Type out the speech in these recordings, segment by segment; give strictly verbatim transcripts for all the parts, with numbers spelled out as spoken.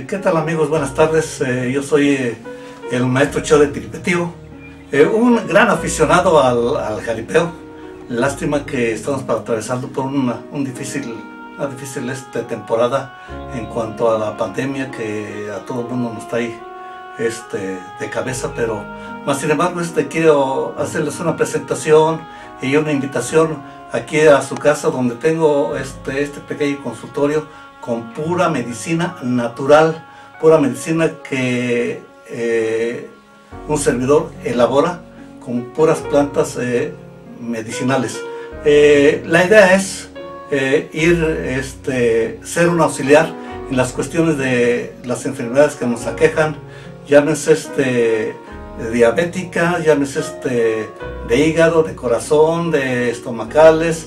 ¿Qué tal, amigos? Buenas tardes. Eh, yo soy eh, el maestro Cheo de Tiripetío, eh, un gran aficionado al, al jaripeo. Lástima que estamos atravesando por una, un difícil, una difícil este, temporada en cuanto a la pandemia que a todo el mundo nos trae este, de cabeza, pero más sin embargo este, quiero hacerles una presentación y una invitación aquí a su casa, donde tengo este, este pequeño consultorio con pura medicina natural, pura medicina que eh, un servidor elabora con puras plantas eh, medicinales. Eh, la idea es eh, ir, este, ser un auxiliar en las cuestiones de las enfermedades que nos aquejan, llámese este, diabética, llámese este, de hígado, de corazón, de estomacales,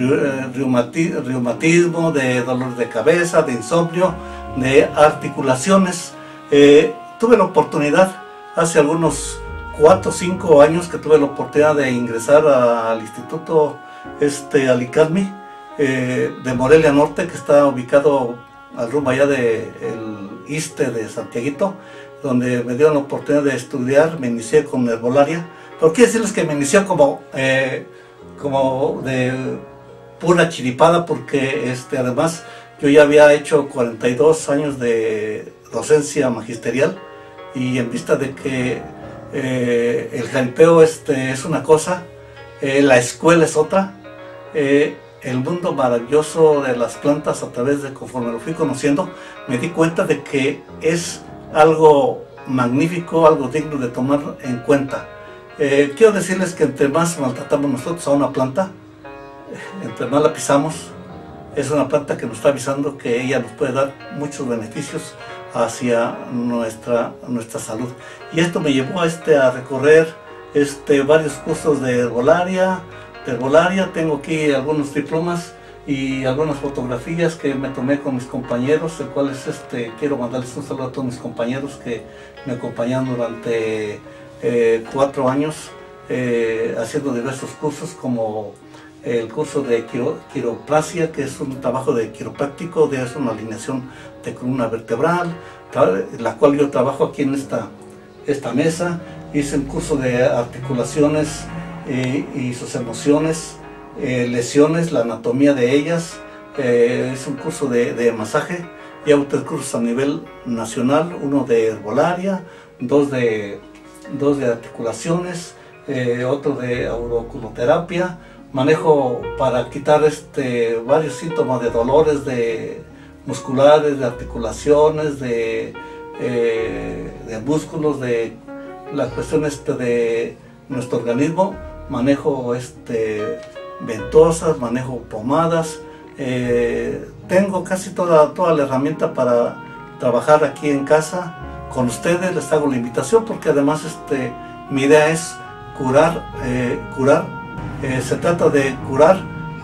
reumatismo, de dolor de cabeza, de insomnio, de articulaciones. Eh, tuve la oportunidad hace algunos cuatro o cinco años que tuve la oportunidad de ingresar a, al Instituto este, Alicalmi eh, de Morelia Norte, que está ubicado al rumbo allá del este de Santiaguito, donde me dieron la oportunidad de estudiar. Me inicié con herbolaria, pero quiero decirles que me inició como, eh, como de pura chiripada, porque este, además yo ya había hecho cuarenta y dos años de docencia magisterial, y en vista de que eh, el jaripeo este, es una cosa, eh, la escuela es otra, eh, el mundo maravilloso de las plantas, a través de conforme lo fui conociendo, me di cuenta de que es algo magnífico, algo digno de tomar en cuenta. Eh, quiero decirles que entre más maltratamos nosotros a una planta, entre más la pisamos, es una planta que nos está avisando que ella nos puede dar muchos beneficios hacia nuestra, nuestra salud. Y esto me llevó a, este, a recorrer este, varios cursos de herbolaria, de herbolaria. Tengo aquí algunos diplomas y algunas fotografías que me tomé con mis compañeros, el cuales este, quiero mandarles un saludo a todos mis compañeros que me acompañaron durante eh, cuatro años eh, haciendo diversos cursos, como el curso de quiro, quiropraxia, que es un trabajo de quiropráctico, de es una alineación de columna vertebral, la cual yo trabajo aquí en esta, esta mesa. Hice un curso de articulaciones eh, y sus emociones, eh, lesiones, la anatomía de ellas. Eh, hice un curso de, de masaje, y hago tres cursos a nivel nacional, uno de herbolaria, dos de, dos de articulaciones, eh, otro de auriculoterapia. Manejo para quitar este, varios síntomas de dolores de musculares, de articulaciones, de, eh, de músculos, de la cuestión este de nuestro organismo. Manejo este, ventosas, manejo pomadas. Eh, tengo casi toda, toda la herramienta para trabajar aquí en casa con ustedes. Les hago la invitación porque además este, mi idea es curar, eh, curar. Eh, se trata de curar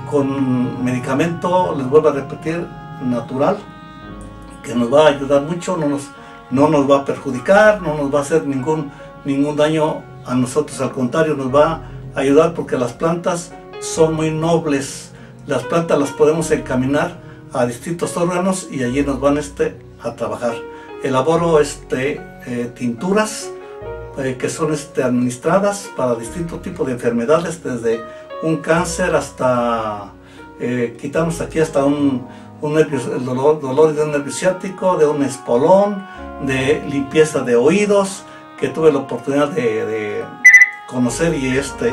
con medicamento, les vuelvo a repetir, natural, que nos va a ayudar mucho, no nos, no nos va a perjudicar, no nos va a hacer ningún, ningún daño a nosotros, al contrario, nos va a ayudar, porque las plantas son muy nobles. Las plantas las podemos encaminar a distintos órganos y allí nos van este, a trabajar. Elaboro este, eh, tinturas Eh, que son este, administradas para distintos tipos de enfermedades, desde un cáncer hasta, eh, quitamos aquí hasta un, un nervio, el dolor, dolor de un nervio ciático, de un espolón, de limpieza de oídos, que tuve la oportunidad de, de conocer y, este,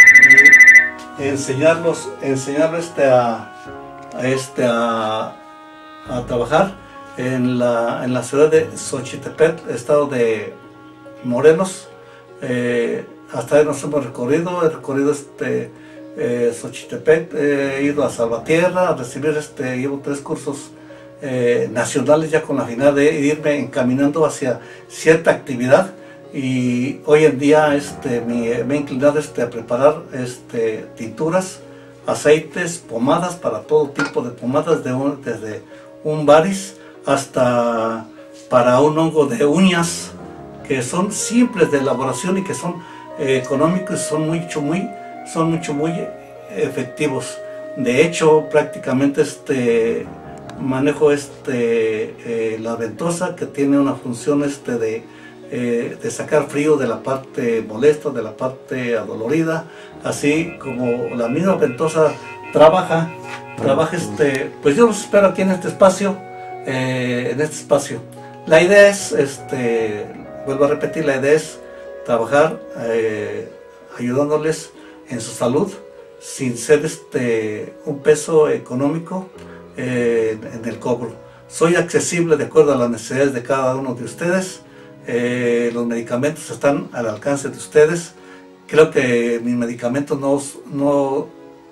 y enseñarlos, enseñarlos este, a, a, este, a, a trabajar en la, en la ciudad de Xochitepec, estado de Morelos. Eh, hasta ahí nos hemos recorrido, he recorrido este, eh, Xochitepec, eh, he ido a Salvatierra a recibir, este, llevo tres cursos eh, nacionales, ya con la finalidad de irme encaminando hacia cierta actividad, y hoy en día este, me, me he inclinado este, a preparar este, tinturas, aceites, pomadas, para todo tipo de pomadas, de un, desde un baris hasta para un hongo de uñas, que son simples de elaboración y que son eh, económicos, son mucho muy, son mucho muy efectivos. De hecho, prácticamente este, manejo este, eh, la ventosa, que tiene una función este, de, eh, de sacar frío de la parte molesta, de la parte adolorida, así como la misma ventosa trabaja, trabaja este, pues yo los espero aquí en este espacio, eh, en este espacio. La idea es, este, vuelvo a repetir, la idea es trabajar eh, ayudándoles en su salud, sin ser este, un peso económico eh, en el cobro. Soy accesible de acuerdo a las necesidades de cada uno de ustedes. Eh, los medicamentos están al alcance de ustedes. Creo que mis medicamentos no, no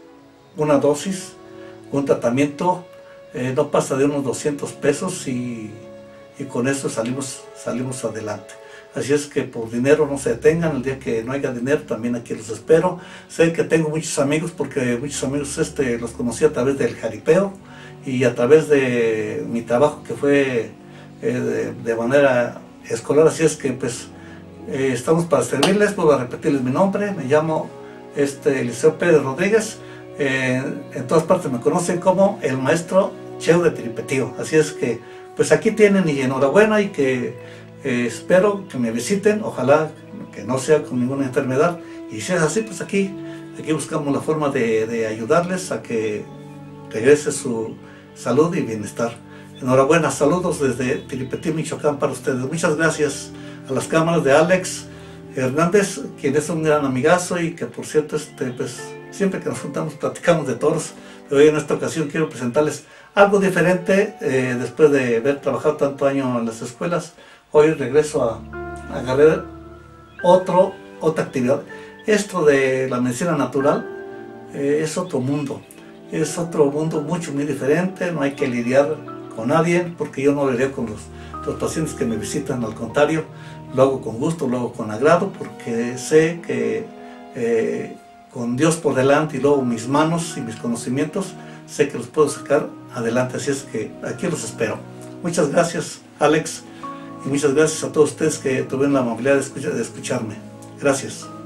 una dosis, un tratamiento eh, no pasa de unos doscientos pesos y, y con eso salimos, salimos adelante. Así es que por dinero no se detengan. El día que no haya dinero también aquí los espero. Sé que tengo muchos amigos, porque muchos amigos este, los conocí a través del jaripeo y a través de mi trabajo, que fue eh, de, de manera escolar. Así es que pues eh, estamos para servirles. Vuelvo a repetirles mi nombre, me llamo este, Eliseo Pérez Rodríguez. Eh, en todas partes me conocen como el maestro Cheo de Tiripetío. Así es que pues aquí tienen, y enhorabuena, y que Eh, espero que me visiten, ojalá que no sea con ninguna enfermedad, y si es así, pues aquí, aquí buscamos la forma de, de ayudarles a que regrese su salud y bienestar. Enhorabuena, saludos desde Tiripetío, Michoacán para ustedes. Muchas gracias a las cámaras de Alex Hernández, quien es un gran amigazo y que por cierto este, pues, siempre que nos juntamos platicamos de toros, pero hoy en esta ocasión quiero presentarles algo diferente. Eh, después de haber trabajado tanto año en las escuelas, hoy regreso a, a agarrar otro, otra actividad. Esto de la medicina natural eh, es otro mundo, es otro mundo mucho, muy diferente. No hay que lidiar con nadie, porque yo no lidio con los, los pacientes que me visitan, al contrario, lo hago con gusto, lo hago con agrado, porque sé que eh, con Dios por delante y luego mis manos y mis conocimientos, sé que los puedo sacar adelante. Así es que aquí los espero. Muchas gracias, Alex. Y muchas gracias a todos ustedes que tuvieron la amabilidad de, escuchar, de escucharme. Gracias.